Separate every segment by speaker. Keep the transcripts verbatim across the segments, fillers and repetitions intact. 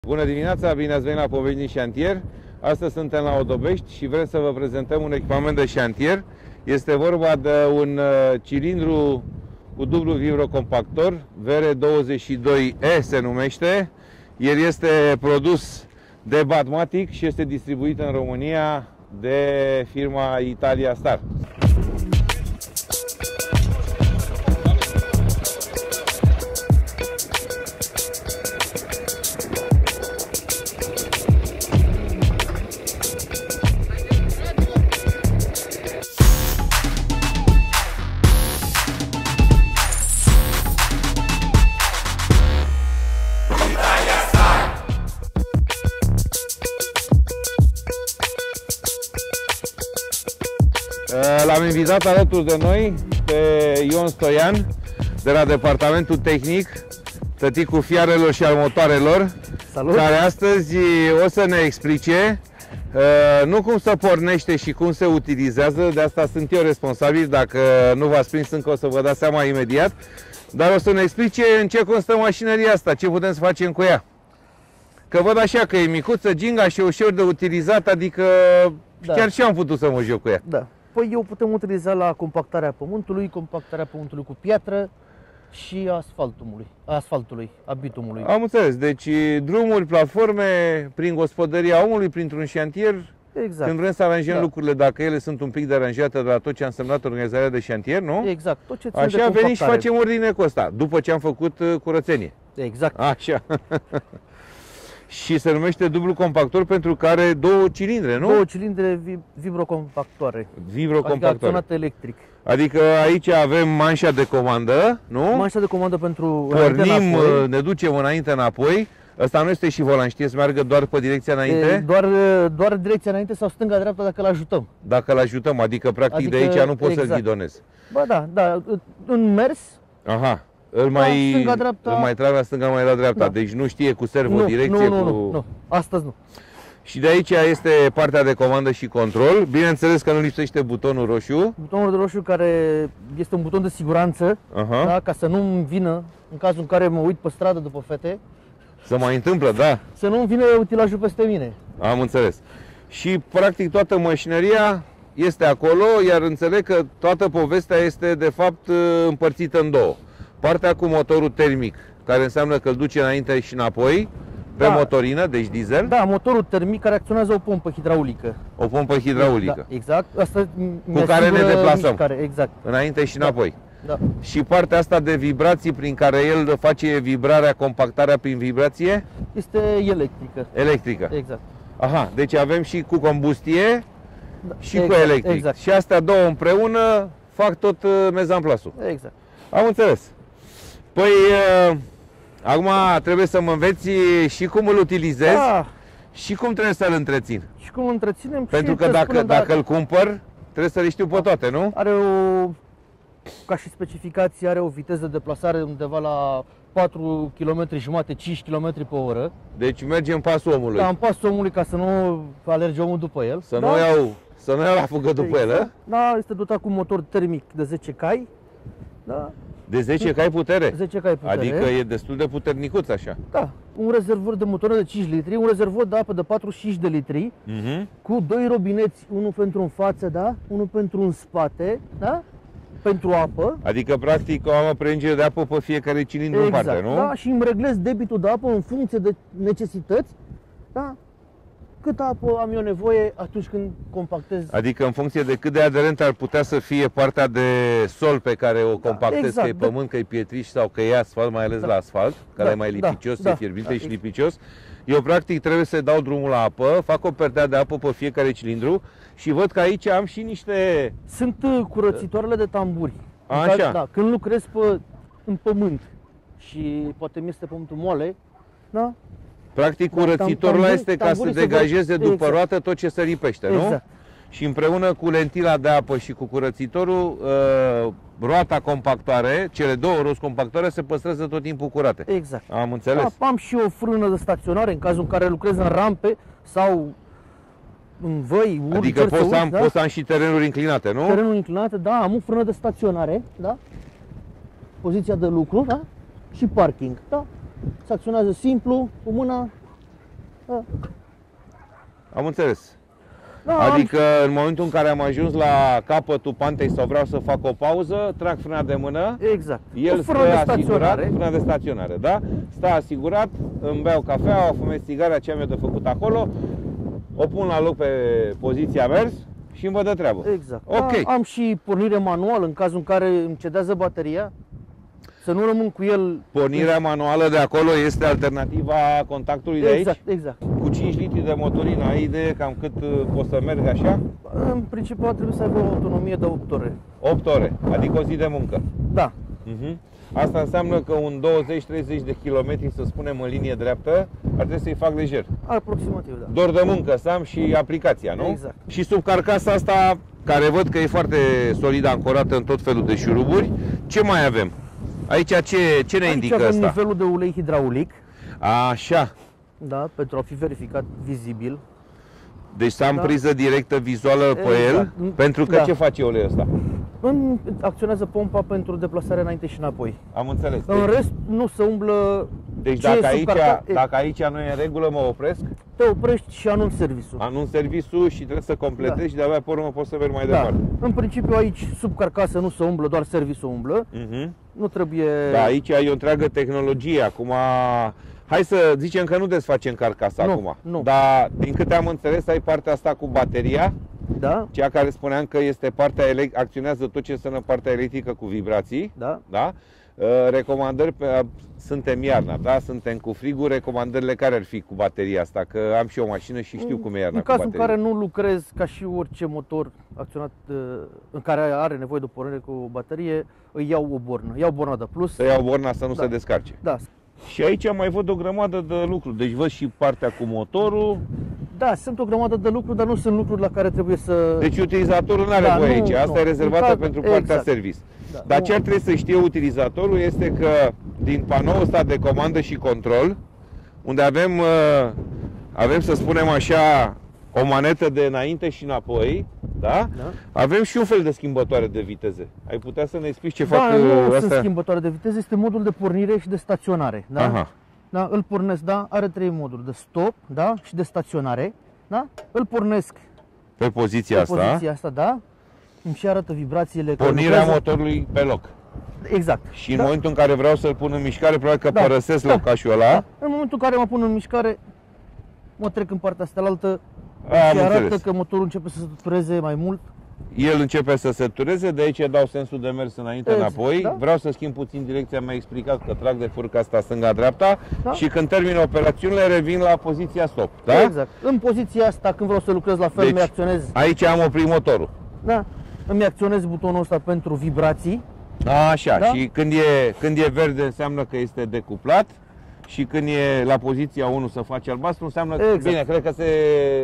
Speaker 1: Bună dimineața, bine ați venit la Povești din Șantier. Astăzi suntem la Odobești și vrem să vă prezentăm un echipament de șantier. Este vorba de un cilindru cu dublu vibrocompactor, V R douăzeci și doi E se numește. El este produs de Batmatic și este distribuit în România de firma Italia Star. L-am invitat alături de noi pe Ion Stoian, de la Departamentul Tehnic, tăticul fiarelor și al motoarelor.
Speaker 2: Salut!
Speaker 1: Care astăzi o să ne explice nu cum se pornește și cum se utilizează, de asta sunt eu responsabil, dacă nu v-ați prins încă o să vă dați seama imediat, dar o să ne explice în ce constă mașinăria asta, ce putem să facem cu ea. Că văd așa că e micuță, ginga și ușor de utilizat, adică da. Chiar și am putut să mă joc cu ea.
Speaker 2: Da. Păi eu putem utiliza la compactarea pământului, compactarea pământului cu piatră și asfaltului, asfaltului, a bitumului.
Speaker 1: Am înțeles. Deci drumuri, platforme, prin gospodăria omului, printr-un șantier.
Speaker 2: Exact.
Speaker 1: Când vrem să aranjăm
Speaker 2: da. lucrurile,
Speaker 1: dacă ele sunt un pic deranjate de la tot ce a însemnat organizarea de șantier, nu?
Speaker 2: Exact. Tot ce ține
Speaker 1: Așa
Speaker 2: de
Speaker 1: venim și facem ordine cu asta, după ce am făcut curățenie.
Speaker 2: Exact.
Speaker 1: Așa. Și se numește dublu compactor pentru că are două cilindre, nu?
Speaker 2: Două cilindre vibrocompactoare.
Speaker 1: Vibrocompactoare.
Speaker 2: Adică acționată electric.
Speaker 1: Adică aici avem manșa de comandă, nu?
Speaker 2: Manșa de comandă pentru
Speaker 1: pornim, ne ducem înainte înapoi. Ăsta nu este și volan, știe să meargă doar pe direcția înainte?
Speaker 2: E, doar, doar direcția înainte sau stânga-dreapta dacă îl ajutăm.
Speaker 1: Dacă îl ajutăm, adică practic adică, de aici nu poți exact. să-l ghidonezi.
Speaker 2: Ba da, da, în mers.
Speaker 1: Aha. Îl mai,
Speaker 2: da, stânga, dreapta.
Speaker 1: îl mai trag la stânga, mai la dreapta, da. Deci nu știe cu servo nu, direcție.
Speaker 2: Nu, nu,
Speaker 1: cu...
Speaker 2: nu, nu, astăzi nu.
Speaker 1: Și de aici este partea de comandă și control. Bineînțeles că nu lipsește butonul roșu.
Speaker 2: Butonul de roșu care este un buton de siguranță, uh-huh. da, ca să nu-mi vină, în cazul în care mă uit pe stradă după fete.
Speaker 1: Să mai întâmplă, da.
Speaker 2: Să nu-mi vină utilajul peste mine.
Speaker 1: Am înțeles. Și practic toată mașinăria este acolo, iar înțeleg că toată povestea este de fapt împărțită în două. Partea cu motorul termic, care înseamnă că îl duce înainte și înapoi, pe da. motorină, deci diesel.
Speaker 2: Da, motorul termic care acționează o pompă hidraulică.
Speaker 1: O pompă hidraulică.
Speaker 2: Da, exact. Asta
Speaker 1: cu care ne deplasăm.
Speaker 2: Mișcare, exact.
Speaker 1: Înainte și înapoi.
Speaker 2: Da.
Speaker 1: Și partea asta de vibrații prin care el face vibrarea, compactarea prin vibrație?
Speaker 2: Este electrică.
Speaker 1: Electrică.
Speaker 2: Exact.
Speaker 1: Aha, deci avem și cu combustie da. și
Speaker 2: exact,
Speaker 1: cu electric.
Speaker 2: Exact.
Speaker 1: Și astea două împreună fac tot mezamplasul.
Speaker 2: Exact.
Speaker 1: Am înțeles. Păi, uh, acum trebuie să mă înveți și cum îl utilizezi
Speaker 2: da.
Speaker 1: și cum trebuie să-l întrețin.
Speaker 2: Și cum îl întreținem.
Speaker 1: Pentru că dacă, spunem, dacă îl cumpăr, trebuie să le știu pe toate, nu?
Speaker 2: Are o, ca și specificație, are o viteză de deplasare undeva la patru virgulă cinci kilometri, cinci kilometri pe oră.
Speaker 1: Deci merge în pasul omului.
Speaker 2: Da, în pasul omului, ca să nu alerge omul după el.
Speaker 1: Să
Speaker 2: da?
Speaker 1: nu iau, să nu iau la fugă după exact. el,
Speaker 2: Da, este dotat cu motor termic de zece cai. Da.
Speaker 1: De zece cai putere?
Speaker 2: zece cai putere.
Speaker 1: Adică e destul de puternicuț așa.
Speaker 2: Da. Un rezervor de motor de cinci litri, un rezervor de apă de patruzeci și cinci de litri, uh-huh. cu doi robineți, unul pentru în față, da? Unul pentru în spate, da? Pentru apă.
Speaker 1: Adică practic o am o prelungire de apă pe fiecare cilindru
Speaker 2: exact,
Speaker 1: în parte, nu?
Speaker 2: Da, și îmi reglez debitul de apă în funcție de necesități, da? Cât apă am eu nevoie atunci când compactez.
Speaker 1: Adică în funcție de cât de aderent ar putea să fie partea de sol pe care o compactez, da, exact, că e pământ, că e pietriș sau că e asfalt, mai ales da. la asfalt, care da, e mai lipicios, da, e fierbinte da, și lipicios. Eu practic trebuie să dau drumul la apă, fac o perdea de apă pe fiecare cilindru și văd că aici am și niște...
Speaker 2: Sunt curățitoarele de tamburi.
Speaker 1: Așa.
Speaker 2: Care, da, când lucrez pe, în pământ și poate mi este pământul moale, da?
Speaker 1: Practic curățitorul ăla este ca să degajeze după exact. roată tot ce se lipește, nu?
Speaker 2: Exact.
Speaker 1: Și împreună cu lentila de apă și cu curățitorul, uh, roata compactoare, cele două roți compactoare se păstrează tot timpul curate.
Speaker 2: Exact.
Speaker 1: Am înțeles.
Speaker 2: Da, am și o frână de staționare în cazul în care lucrez în rampe sau în văi, uri,
Speaker 1: adică poți să, am,
Speaker 2: da?
Speaker 1: poți să am și terenuri inclinate, nu?
Speaker 2: Terenuri inclinate, da, am o frână de staționare, da? Poziția de lucru, da? Și parking, da? Se acționează simplu, cu mâna, Da.
Speaker 1: Am înțeles.
Speaker 2: Da,
Speaker 1: Adică în momentul în care am ajuns la capătul pantei sau vreau să fac o pauză, trag frâna de mână,
Speaker 2: exact.
Speaker 1: el
Speaker 2: O
Speaker 1: stă
Speaker 2: frână de
Speaker 1: asigurat,
Speaker 2: staționare.
Speaker 1: frâna de staționare, da? Stă asigurat, îmi beau cafea, fumez țigara, ce am eu de făcut acolo, o pun la loc pe poziția mers și îmi văd de treabă.
Speaker 2: Exact.
Speaker 1: Ok.
Speaker 2: Da, am și pornire manuală în cazul în care îmi cedează bateria. Să nu rămân cu el.
Speaker 1: Pornirea manuală de acolo este alternativa contactului de
Speaker 2: Exact,
Speaker 1: aici?
Speaker 2: exact.
Speaker 1: Cu cinci litri de motorină, ai idee cam cât uh, pot să merg așa?
Speaker 2: În principiu trebuie să aibă o autonomie de opt ore.
Speaker 1: opt ore, adică o zi de muncă.
Speaker 2: Da.
Speaker 1: Uh-huh. Asta înseamnă că un douăzeci treizeci de kilometri, să spunem, în linie dreaptă, ar trebui să-i fac lejer.
Speaker 2: Aproximativ, da.
Speaker 1: Doar de muncă să am și aplicația, nu?
Speaker 2: Exact.
Speaker 1: Și sub carcasa asta, care văd că e foarte solid ancorată în tot felul de șuruburi, ce mai avem? Aici ce, ce ne
Speaker 2: Aici
Speaker 1: indică
Speaker 2: avem
Speaker 1: asta?
Speaker 2: nivelul de ulei hidraulic,
Speaker 1: Așa.
Speaker 2: da, pentru a fi verificat vizibil.
Speaker 1: Deci să am
Speaker 2: Da.
Speaker 1: priză directă vizuală pe
Speaker 2: Exact.
Speaker 1: el, pentru că
Speaker 2: Da.
Speaker 1: ce face uleiul ăsta?
Speaker 2: În, acționează pompa pentru deplasare înainte și înapoi.
Speaker 1: Am înțeles.
Speaker 2: În rest, nu se umblă.
Speaker 1: Deci
Speaker 2: ce e
Speaker 1: dacă
Speaker 2: sub
Speaker 1: aici,
Speaker 2: carca- e-
Speaker 1: dacă aici nu e în regulă, mă opresc,
Speaker 2: Te oprești și anunți serviciul.
Speaker 1: anunț serviciul și trebuie să completez
Speaker 2: Da.
Speaker 1: și de-abia pe urmă pot să merg mai
Speaker 2: Da.
Speaker 1: departe.
Speaker 2: În principiu aici, sub carcasă, nu se umblă, doar serviciul umblă.
Speaker 1: Mhm.
Speaker 2: Nu trebuie...
Speaker 1: Da, aici e o întreagă tehnologie. Acum, hai să zicem că nu desfacem carcasa
Speaker 2: Nu,
Speaker 1: acum.
Speaker 2: nu.
Speaker 1: Dar, din câte am înțeles, ai partea asta cu bateria,
Speaker 2: Da,
Speaker 1: cea care spuneam că este partea elect- acționează tot ce înseamnă partea electrică cu vibrații.
Speaker 2: da.
Speaker 1: Da? Uh, Recomandări, pe, suntem iarna, da? Suntem cu frigul, recomandările care ar fi cu bateria asta? Că am și eu o mașină și știu cum e iarna
Speaker 2: În
Speaker 1: cu
Speaker 2: cazul în
Speaker 1: bateria.
Speaker 2: care nu lucrez ca și orice motor acționat, uh, în care are nevoie de o pornire cu o baterie, îi iau o bornă. Iau borna de plus.
Speaker 1: Să iau borna să nu
Speaker 2: Da.
Speaker 1: se descarce.
Speaker 2: Da,
Speaker 1: Și aici mai văd o grămadă de lucruri. Deci văd și partea cu motorul.
Speaker 2: da, sunt o grămadă de lucruri, dar nu sunt lucruri la care trebuie să...
Speaker 1: Deci utilizatorul nu are
Speaker 2: Da,
Speaker 1: voie
Speaker 2: nu,
Speaker 1: aici. Asta
Speaker 2: nu.
Speaker 1: e rezervată
Speaker 2: În caz-
Speaker 1: pentru partea
Speaker 2: exact.
Speaker 1: service.
Speaker 2: Da,
Speaker 1: Dar
Speaker 2: nu.
Speaker 1: ce ar trebui să știe utilizatorul este că din panoul ăsta de comandă și control, unde avem, uh, avem să spunem așa, o manetă de înainte și înapoi, da?
Speaker 2: Da.
Speaker 1: Avem și un fel de schimbătoare de viteze. Ai putea să ne explici ce
Speaker 2: Da,
Speaker 1: fac
Speaker 2: nu
Speaker 1: uh,
Speaker 2: sunt
Speaker 1: astea?
Speaker 2: schimbătoare de viteză, este modul de pornire și de staționare. Da?
Speaker 1: Aha.
Speaker 2: Da, îl pornesc, da, are trei moduri, de stop, da, și de staționare, da? Îl pornesc
Speaker 1: Pe poziția
Speaker 2: pe
Speaker 1: asta,
Speaker 2: poziția asta, da? Îmi și arată vibrațiile care
Speaker 1: pornirea
Speaker 2: lucrează.
Speaker 1: motorului pe loc.
Speaker 2: Exact.
Speaker 1: Și în
Speaker 2: da.
Speaker 1: momentul în care vreau să-l pun în mișcare, probabil că
Speaker 2: Da,
Speaker 1: părăsesc
Speaker 2: da,
Speaker 1: locașul ăla.
Speaker 2: Da. În momentul în care mă pun în mișcare, mă trec în partea asta altă
Speaker 1: Am
Speaker 2: și arată
Speaker 1: înțeles.
Speaker 2: că motorul începe să se satureze mai mult.
Speaker 1: El începe să se tureze, de aici dau sensul de mers înainte,
Speaker 2: Exact,
Speaker 1: înapoi.
Speaker 2: da.
Speaker 1: Vreau să schimb puțin direcția, mi-a explicat că trag de furca asta stânga-dreapta
Speaker 2: Da.
Speaker 1: și când termin operațiunile revin la poziția stop. Da?
Speaker 2: Exact. În poziția asta, când vreau să lucrez la fel,
Speaker 1: Deci-
Speaker 2: mi acționez,
Speaker 1: Aici am oprit motorul.
Speaker 2: da, îmi acționez butonul ăsta pentru vibrații.
Speaker 1: Așa,
Speaker 2: Da.
Speaker 1: și când e, când e verde înseamnă că este decuplat și când e la poziția unu să face albastru înseamnă că,
Speaker 2: Exact.
Speaker 1: bine, cred că se,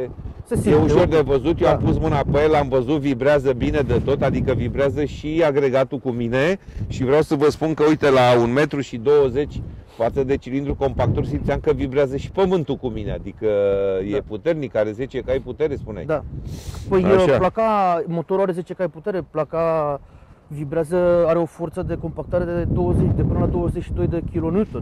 Speaker 2: Se
Speaker 1: e
Speaker 2: simte,
Speaker 1: ușor
Speaker 2: ok.
Speaker 1: de văzut. Eu
Speaker 2: Da.
Speaker 1: am pus mâna pe el, am văzut, vibrează bine de tot, adică vibrează și agregatul cu mine și vreau să vă spun că, uite, la un metru și douăzeci față de cilindru compactor simțeam că vibrează și pământul cu mine, adică e
Speaker 2: Da.
Speaker 1: puternic, are zece cai putere, spuneai.
Speaker 2: Da. Păi
Speaker 1: Așa.
Speaker 2: placa, motorul are zece cai putere, placa vibrează, are o forță de compactare de douăzeci, de până la douăzeci și doi de kilonewton.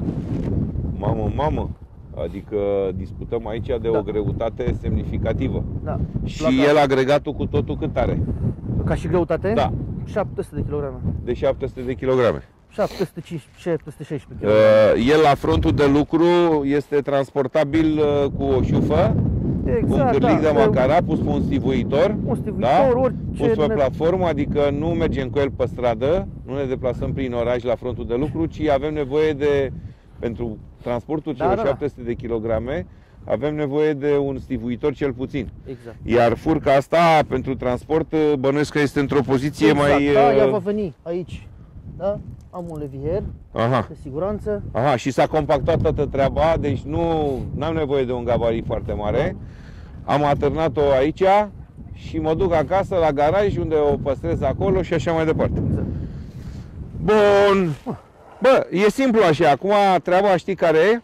Speaker 1: Mamă, mamă, adică discutăm aici de
Speaker 2: Da.
Speaker 1: o greutate semnificativă.
Speaker 2: Da.
Speaker 1: Și
Speaker 2: Placa-
Speaker 1: el agregatul cu totul cât are?
Speaker 2: Ca și greutate?
Speaker 1: Da.
Speaker 2: șapte sute de kilograme.
Speaker 1: De șapte sute de kilograme.
Speaker 2: șapte sute cincisprezece, șapte sute șaisprezece kilograme.
Speaker 1: Uh, el la frontul de lucru este transportabil uh, cu o șufă, cu un cârlic de
Speaker 2: pe
Speaker 1: macara pus pe un stivuitor,
Speaker 2: un stivuitor,
Speaker 1: da?
Speaker 2: orice
Speaker 1: pus pe
Speaker 2: ne-
Speaker 1: platformă, adică nu mergem cu el pe stradă, nu ne deplasăm prin oraș la frontul de lucru, ci avem nevoie de, pentru transportul
Speaker 2: Da,
Speaker 1: celor
Speaker 2: da, da.
Speaker 1: șapte sute de kilograme, avem nevoie de un stivuitor cel puțin.
Speaker 2: Exact.
Speaker 1: Iar furca asta pentru transport uh, bănuiesc că este într-o poziție
Speaker 2: exact.
Speaker 1: mai...
Speaker 2: Da, ea
Speaker 1: uh,
Speaker 2: va veni aici. Da? Am un levier
Speaker 1: Aha.
Speaker 2: de siguranță.
Speaker 1: Aha, și s-a compactat toată treaba, deci nu am nevoie de un gabarit foarte mare. Am atârnat-o aici și mă duc acasă la garaj unde o păstrez acolo și așa mai departe.
Speaker 2: Exact.
Speaker 1: Bun. Bă, e simplu așa. Acum treaba știi care e?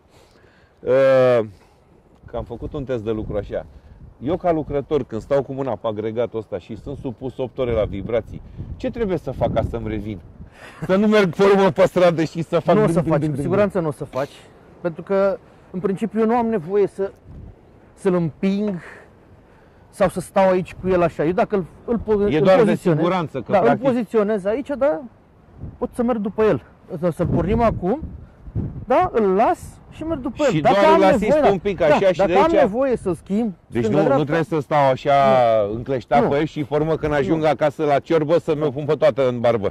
Speaker 1: Uh, Că am făcut un test de lucru așa. Eu ca lucrător, când stau cu mâna pe agregatul ăsta și sunt supus opt ore la vibrații, ce trebuie să fac ca să-mi revin? Să nu merg pe urmă pe stradă și să fac...
Speaker 2: Nu o
Speaker 1: ding,
Speaker 2: să
Speaker 1: ding,
Speaker 2: faci,
Speaker 1: ding,
Speaker 2: cu
Speaker 1: ding.
Speaker 2: siguranță nu o să faci. Pentru că în principiu eu nu am nevoie să, să-l împing sau să stau aici cu el așa. Eu dacă îl, îl, îl
Speaker 1: E doar de
Speaker 2: poziționez,
Speaker 1: siguranță, că
Speaker 2: da,
Speaker 1: practic...
Speaker 2: îl poziționez aici, da, pot să merg după el. Să-l pornim acum, da, îl las și merg după el.
Speaker 1: Și
Speaker 2: Dacă
Speaker 1: doar
Speaker 2: am
Speaker 1: îl asist
Speaker 2: nevoie,
Speaker 1: un pic
Speaker 2: da,
Speaker 1: așa
Speaker 2: da,
Speaker 1: și
Speaker 2: dacă
Speaker 1: de
Speaker 2: am
Speaker 1: aici...
Speaker 2: nevoie să-l schimb,
Speaker 1: Deci nu,
Speaker 2: stânga-dreapta,
Speaker 1: nu trebuie să stau așa încleștat
Speaker 2: Nu.
Speaker 1: pe el și formă când ajung acasă la ciorbă să mi-o pun pe toată în barbă.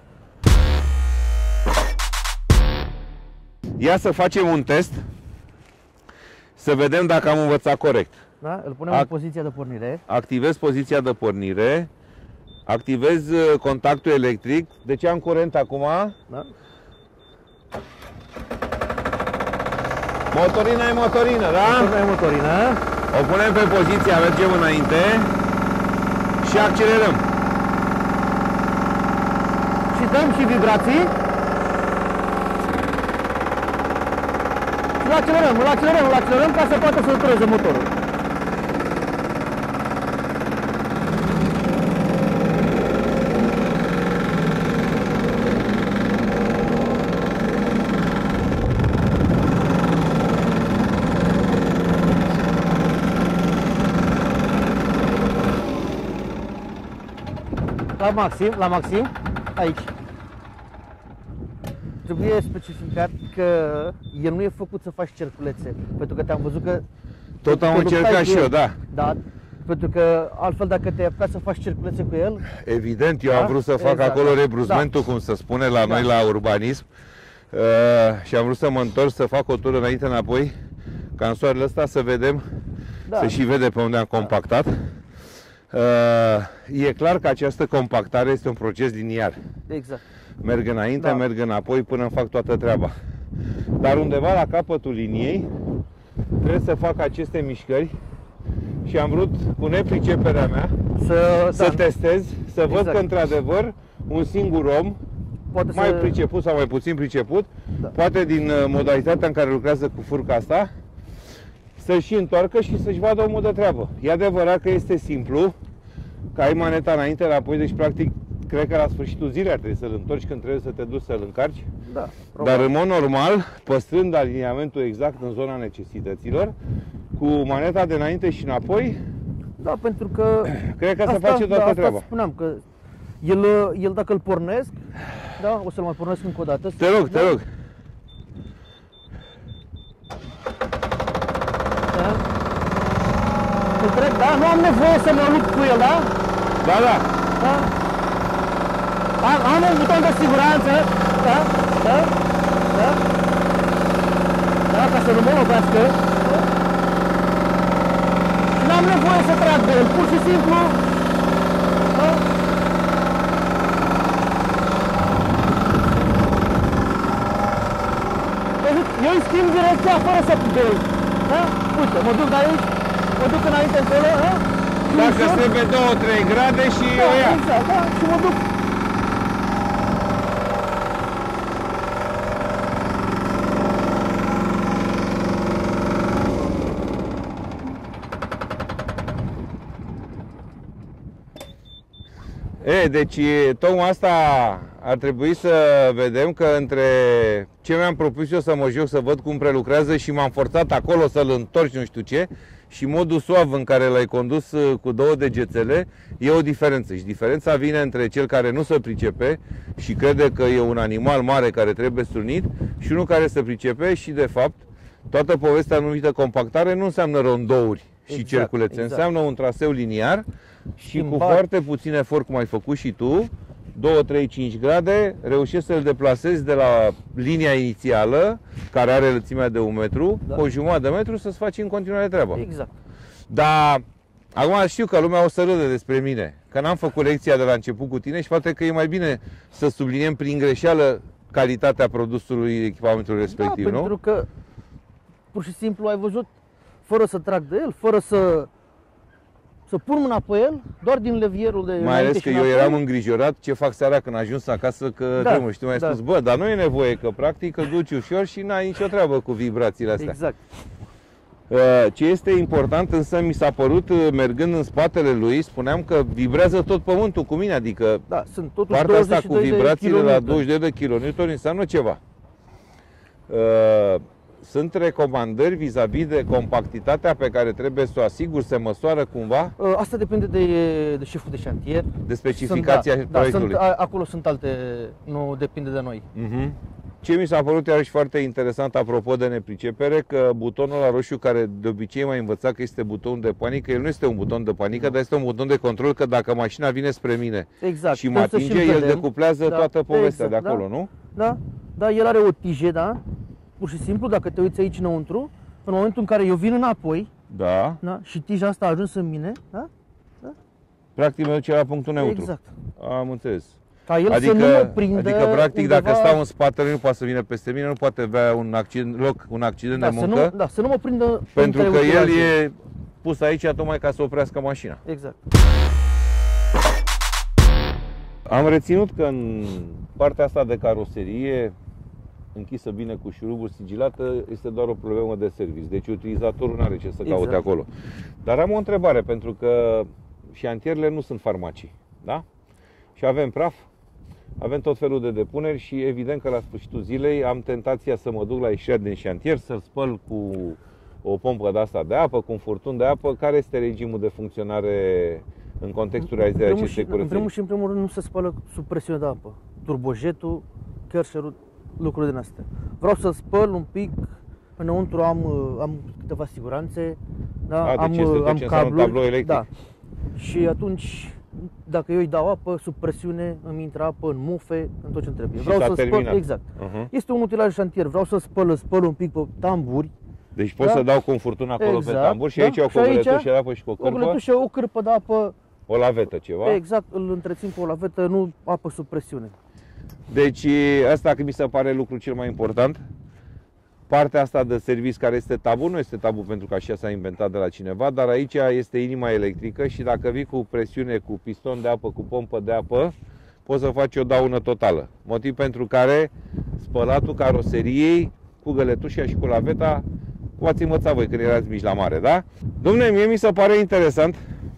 Speaker 1: Ia să facem un test, să vedem dacă am învățat corect.
Speaker 2: da, îl punem
Speaker 1: Ac-
Speaker 2: în poziția de pornire.
Speaker 1: Activez poziția de pornire, activez uh, contactul electric. Deci am curent acum.
Speaker 2: Da?
Speaker 1: Motorina e motorină, da?
Speaker 2: Pornim motorină.
Speaker 1: O punem pe poziția, mergem înainte și accelerăm.
Speaker 2: Și dăm și vibrații. Și îl accelerăm, îl accelerăm, îl accelerăm ca să poată să lucreze motorul. La maxim, la maxim, aici. Trebuie specificat că el nu e făcut să faci cerculețe, pentru că te-am văzut că...
Speaker 1: Tot am
Speaker 2: te
Speaker 1: încercat
Speaker 2: luptai cu
Speaker 1: și eu,
Speaker 2: el.
Speaker 1: da.
Speaker 2: Da, pentru că altfel dacă te-ai apucat să faci cerculețe cu el,
Speaker 1: Evident, eu
Speaker 2: Da?
Speaker 1: am vrut să fac
Speaker 2: Exact,
Speaker 1: acolo
Speaker 2: da.
Speaker 1: rebruzmentul, cum se spune la noi
Speaker 2: Da.
Speaker 1: la urbanism. Uh, și am vrut să mă întorc, să fac o tură înainte înapoi, ca în soarele ăsta să vedem,
Speaker 2: da,
Speaker 1: se și vede pe unde am compactat. Uh, e clar că această compactare este un proces liniar.
Speaker 2: exact.
Speaker 1: Merg înainte,
Speaker 2: Da.
Speaker 1: merg înapoi până îmi fac toată treaba. Dar undeva la capătul liniei trebuie să fac aceste mișcări și am vrut, cu nepriceperea mea,
Speaker 2: Să,
Speaker 1: să
Speaker 2: da,
Speaker 1: testez, să văd
Speaker 2: Exact.
Speaker 1: că într-adevăr un singur om,
Speaker 2: poate
Speaker 1: mai
Speaker 2: să...
Speaker 1: priceput sau mai puțin priceput,
Speaker 2: Da.
Speaker 1: poate din uh, modalitatea în care lucrează cu furca asta, să-și întoarcă și să-și vadă omul de treabă. E adevărat că este simplu, că ai maneta înainte, înapoi, deci practic cred că la sfârșitul zilei ar trebui să-l întorci când trebuie să te duci să-l încarci.
Speaker 2: Da,
Speaker 1: Dar în mod normal, păstrând aliniamentul exact în zona necesităților, cu maneta de înainte și înapoi,
Speaker 2: da, pentru că...
Speaker 1: cred că se
Speaker 2: asta,
Speaker 1: face toată
Speaker 2: da,
Speaker 1: treaba.
Speaker 2: Asta spuneam, că el, el dacă îl pornesc, da, o să-l mai pornesc încă o dată.
Speaker 1: Te rog, te
Speaker 2: da?
Speaker 1: rog.
Speaker 2: Da. Întreb, da, nu am nevoie să mă lupt cu el, da?
Speaker 1: Da, da.
Speaker 2: Da? Am, am un buton de siguranță, da? Da? Da? Da, ca să nu mă lovească. Da? Și n-am nevoie să trag de el, pur și simplu. Da? Eu îi schimb direcția fără să plec. Da? Uite, mă duc de aici, mă duc înainte încolo, da? Și
Speaker 1: Dacă
Speaker 2: ușor-
Speaker 1: trebuie două trei grade și
Speaker 2: da,
Speaker 1: o ia.
Speaker 2: exact, da, și mă duc.
Speaker 1: E, deci tocmai asta ar trebui să vedem, că între ce mi-am propus eu să mă joc, să văd cum prelucrează și m-am forțat acolo să-l întorci nu știu ce, și modul suav în care l-ai condus cu două degețele, e o diferență. Și diferența vine între cel care nu se pricepe și crede că e un animal mare care trebuie strunit și unul care se pricepe și, de fapt, toată povestea numită compactare nu înseamnă rondouri și
Speaker 2: Exact,
Speaker 1: cerculețe,
Speaker 2: exact.
Speaker 1: înseamnă un traseu liniar și cu
Speaker 2: Schimbat.
Speaker 1: foarte puțin efort, cum ai făcut și tu, doi, trei, cinci grade, reușești să-l deplasezi de la linia inițială, care are lățimea de un metru,
Speaker 2: Da.
Speaker 1: cu o jumătate de metru, să-ți faci în continuare treaba.
Speaker 2: Exact.
Speaker 1: Dar acum știu că lumea o să râde despre mine, că n-am făcut lecția de la început cu tine și poate că e mai bine să subliniem prin greșeală calitatea produsului echipamentului respectiv,
Speaker 2: da,
Speaker 1: nu?
Speaker 2: pentru că pur și simplu ai văzut, fără să trag de el, fără să să pun mâna pe el, doar din levierul de
Speaker 1: Mai
Speaker 2: înainte
Speaker 1: ales
Speaker 2: și
Speaker 1: că eu
Speaker 2: înapoi.
Speaker 1: eram îngrijorat ce fac seara când ajung acasă, că
Speaker 2: Da,
Speaker 1: drumul, și tu mi-ai
Speaker 2: da.
Speaker 1: spus, bă, dar nu e nevoie, că practic îl duci ușor și n-ai nicio treabă cu vibrațiile astea.
Speaker 2: Exact.
Speaker 1: Uh, Ce este important însă mi s-a părut, uh, mergând în spatele lui, spuneam că vibrează tot pământul cu mine, adică
Speaker 2: Da, sunt totuși
Speaker 1: partea asta
Speaker 2: douăzeci și
Speaker 1: cu
Speaker 2: doi de
Speaker 1: vibrațiile la
Speaker 2: kilometri.
Speaker 1: douăzeci de kilonewtoni înseamnă ceva. Uh, sunt recomandări vis-a-vis -vis de compactitatea pe care trebuie să o asiguri, se măsoară cumva?
Speaker 2: Asta depinde de, de șeful de șantier.
Speaker 1: De specificația
Speaker 2: sunt, da,
Speaker 1: proiectului.
Speaker 2: Da, sunt, acolo sunt alte, nu depinde de noi.
Speaker 1: Uh-huh. Ce mi s-a părut iarăși foarte interesant apropo de nepricepere, că butonul la roșu, care de obicei m-a învățat că este buton de panică, el nu este un buton de panică, dar este un buton de control, că dacă mașina vine spre mine
Speaker 2: exact.
Speaker 1: și mă atinge, el decuplează da. toată povestea exact, de acolo,
Speaker 2: da?
Speaker 1: nu?
Speaker 2: Da, da, el are o tijă, da? Pur și simplu, dacă te uiți aici înăuntru, în momentul în care eu vin înapoi,
Speaker 1: da.
Speaker 2: Da? Și tija asta a ajuns în mine, da? Da?
Speaker 1: Practic mă duce la punctul neutru.
Speaker 2: Exact.
Speaker 1: Am înțeles.
Speaker 2: Ca el
Speaker 1: adică,
Speaker 2: să nu mă prindă
Speaker 1: adică practic
Speaker 2: undeva...
Speaker 1: dacă stau în spatele, nu poate să vină peste mine, nu poate avea un accident, loc, un accident
Speaker 2: da,
Speaker 1: de muncă.
Speaker 2: Să nu, da, să nu mă prindă
Speaker 1: pentru că el e pus aici tocmai ca să oprească mașina.
Speaker 2: Exact.
Speaker 1: Am reținut că în partea asta de caroserie, închisă bine cu șuruburi, sigilată, este doar o problemă de serviciu. Deci utilizatorul nu are ce să caute exact. acolo. Dar am o întrebare, pentru că șantierele nu sunt farmacii, da? Și avem praf, avem tot felul de depuneri și evident că la sfârșitul zilei am tentația să mă duc la ieșirea din șantier, să-l spăl cu o pompă de asta de apă, cu un furtun de apă. Care este regimul de funcționare în contextul realizării acestei curățări?
Speaker 2: În primul și în primul rând nu se spală sub presiune de apă. Turbojetul, Kärcherul, lucruri din astea. Vreau să spăl un pic, înăuntru am, am câteva siguranțe, da?
Speaker 1: A,
Speaker 2: am,
Speaker 1: deci este tot
Speaker 2: am
Speaker 1: ce
Speaker 2: cabluri,
Speaker 1: un tablou electric.
Speaker 2: Da. Și atunci, dacă eu îi dau apă, sub presiune îmi intră apă în mufe, în tot ce trebuie.
Speaker 1: Vreau să
Speaker 2: spăl, exact. Uh-huh. Este un utilaj șantier, vreau să spăl, spăl un pic pe tamburi.
Speaker 1: Deci pot da? să dau cu un furtun acolo exact, pe tamburi și da? aici o coveletușă de apă și cu o cârpă? O coveletușă,
Speaker 2: o cârpă de apă.
Speaker 1: O lavetă ceva?
Speaker 2: Exact, îl întrețin cu o lavetă, nu apă sub presiune.
Speaker 1: Deci asta mi se pare lucrul cel mai important. Partea asta de serviciu care este tabu, nu este tabu pentru că așa s-a inventat de la cineva, dar aici este inima electrică și dacă vii cu presiune, cu piston de apă, cu pompă de apă, poți să faci o daună totală. Motiv pentru care spălatul caroseriei cu găletușa și cu laveta v-ați învățat voi când erați mici la mare, da? Dom'le, mie mi se pare interesant.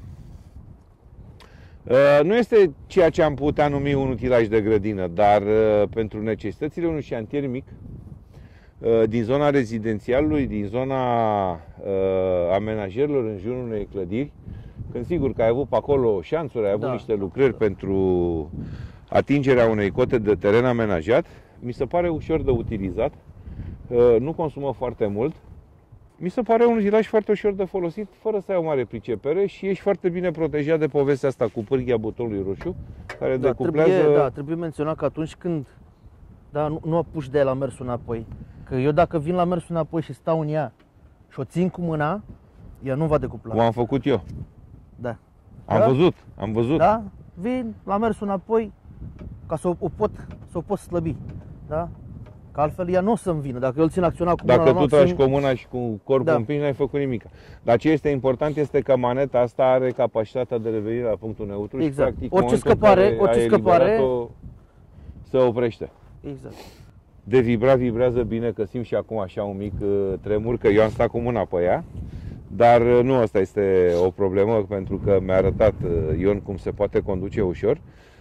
Speaker 1: Nu este ceea ce am putea numi un utilaj de grădină, dar pentru necesitățile unui șantier mic, din zona rezidențialului, din zona amenajerilor în jurul unei clădiri, când sigur că ai avut pe acolo șanțuri, ai avut da. niște lucrări pentru atingerea unei cote de teren amenajat, mi se pare ușor de utilizat, nu consumă foarte mult. Mi se pare un utilaj foarte ușor de folosit, fără să ai o mare pricepere și ești foarte bine protejat de povestea asta cu pârghia butonului roșu, care da, decuplează...
Speaker 2: Trebuie, da, trebuie menționat că atunci când da, nu, nu apuci de la mersul înapoi, că eu dacă vin la mersul înapoi și stau în ea și o țin cu mâna, ea nu va decupla.
Speaker 1: Cum am făcut eu.
Speaker 2: Da.
Speaker 1: Am
Speaker 2: da?
Speaker 1: văzut, am văzut.
Speaker 2: Da, vin la mersul înapoi ca să o, o pot, să o pot slăbi, da? Că altfel ea nu o să-mi vină. Dacă eu îl țin acționat cu mâna...
Speaker 1: Dacă tu tragi cu mâna și cu corpul da. împins, n-ai făcut nimic. Dar ce este important este că maneta asta are capacitatea de revenire la punctul neutru
Speaker 2: exact.
Speaker 1: și practic
Speaker 2: orice scăpare, orice scăpare
Speaker 1: se oprește.
Speaker 2: Exact.
Speaker 1: De vibrat vibrează bine, că simt și acum așa un mic tremur, că eu am stat cu mâna pe ea. Dar nu asta este o problemă, pentru că mi-a arătat Ion cum se poate conduce ușor.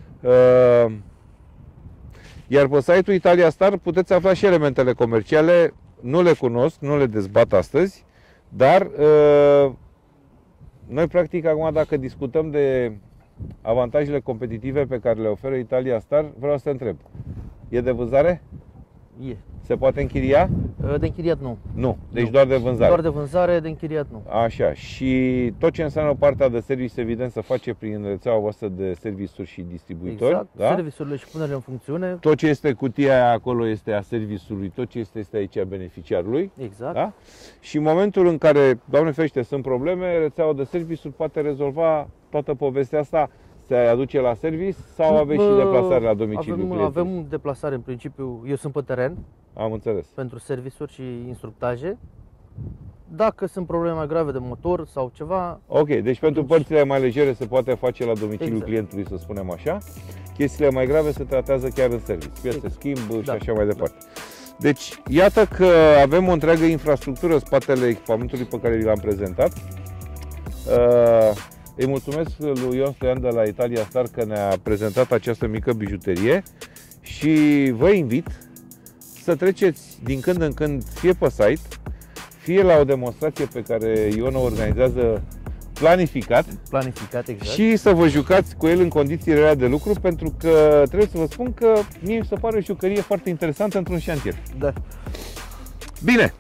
Speaker 1: Iar pe site-ul Italia Star puteți afla și elementele comerciale. Nu le cunosc, nu le dezbat astăzi, dar uh, noi practic acum dacă discutăm de avantajele competitive pe care le oferă Italia Star, vreau să te întreb. E de vânzare?
Speaker 2: E.
Speaker 1: Se poate închiria?
Speaker 2: De închiriat nu.
Speaker 1: Nu, deci
Speaker 2: nu.
Speaker 1: doar de vânzare.
Speaker 2: Doar de vânzare, de închiriat nu.
Speaker 1: Așa, și tot ce înseamnă partea de service, evident, se face prin rețeaua voastră de serviciuri și distribuitori.
Speaker 2: Exact,
Speaker 1: da?
Speaker 2: serviciurile și punerile în funcțiune.
Speaker 1: Tot ce este cutia aia acolo este a serviciului, tot ce este, este aici a beneficiarului.
Speaker 2: Exact.
Speaker 1: Da? Și în momentul în care, Doamne ferește, sunt probleme, rețeaua de serviciuri poate rezolva toată povestea asta. Se aduce la service sau aveți și deplasare la domiciliu?
Speaker 2: Avem, avem deplasare în principiu, eu sunt pe teren.
Speaker 1: Am înțeles.
Speaker 2: Pentru serviciuri și instructaje. Dacă sunt probleme mai grave de motor sau ceva...
Speaker 1: Ok, deci pentru deci... părțile mai legere se poate face la domiciliul exact. clientului, să spunem așa. Chestiile mai grave se tratează chiar în service, piese exact. schimb
Speaker 2: da.
Speaker 1: și așa mai departe. Da. Deci, iată că avem o întreagă infrastructură în spatele echipamentului pe care vi l-am prezentat. Uh, Îi mulțumesc lui Ion Stoian de la Italia Star că ne-a prezentat această mică bijuterie și vă invit să treceți din când în când fie pe site, fie la o demonstrație pe care Ion o organizează planificat,
Speaker 2: Planificat, exact.
Speaker 1: și să vă jucați cu el în condițiile reale de lucru, pentru că trebuie să vă spun că mie mi se pare o jucărie foarte interesantă într-un șantier.
Speaker 2: Da.
Speaker 1: Bine!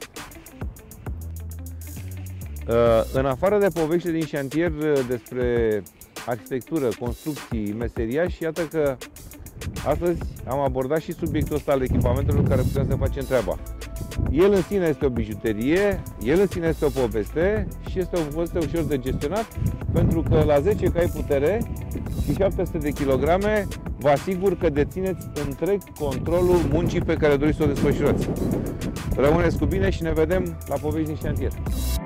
Speaker 1: În afară de povești din șantier despre arhitectură, construcții, meseriași, iată că astăzi am abordat și subiectul ăsta al echipamentelor care putem să facem treaba. El în sine este o bijuterie, el în sine este o poveste și este o poveste ușor de gestionat, pentru că la zece cai putere și șapte sute de kilograme vă asigur că dețineți întreg controlul muncii pe care doriți să o desfășurați. Rămâneți cu bine și ne vedem la povești din șantier.